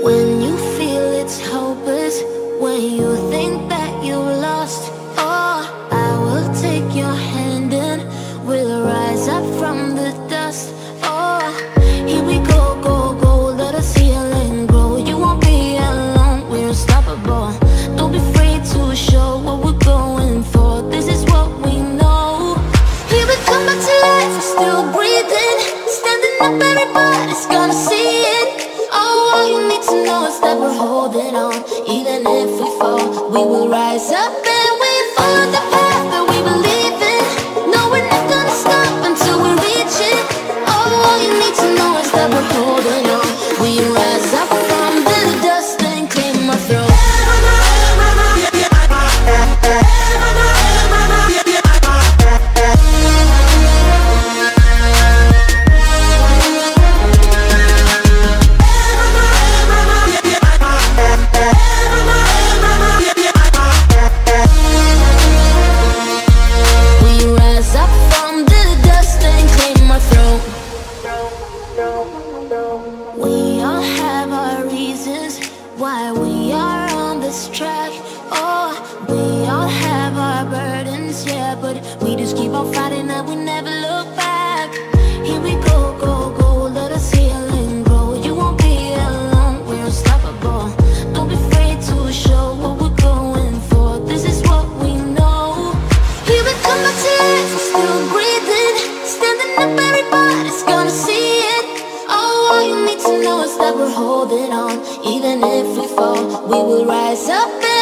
When you feel it's hopeless, when you think that you lost, oh, I will take your hand and we'll rise up from the dust. Oh, here we go, go, go, let us heal and grow. You won't be alone, we're unstoppable. Don't be afraid to show what we're going for. This is what we know. Here we come back to life, we're still breathing. Standing up, everybody's gonna see it. Oh, all you need to know is that we're holding on. Even if we fall, we will rise up and we follow the path that we believe in. No, we're not gonna stop until we reach it. Oh, all you need to know is that we're holding on. We rise up from the dust and claim our throne. We all have our reasons why we are on this track. Oh, we all have our burdens, yeah, but we just keep on fighting and we never look back. Here we go, go, go, let us heal and grow. You won't be alone, we're unstoppable. Don't be afraid to show what we're going for. This is what we know. Here we come back to life, we're still breathing. Standing up, everybody's gonna see it. Oh, all you need to know is that we're holding on. Even if we fall, we will rise up.